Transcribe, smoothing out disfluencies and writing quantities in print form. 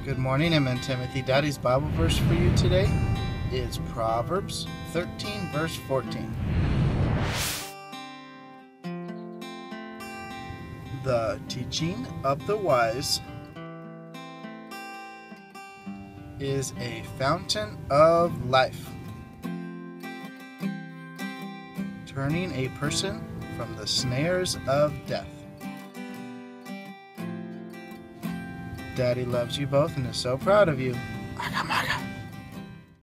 Good morning, Amen, Timothy. Daddy's Bible verse for you today is Proverbs 13, verse 14. The teaching of the wise is a fountain of life, turning a person from the snares of death. Daddy loves you both and is so proud of you. Maga, maga.